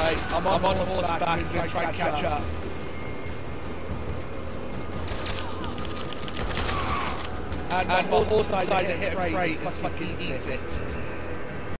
mate. I'm on horseback. I'm going to try and catch up. And my horse decided to hit a crate and fucking eat it.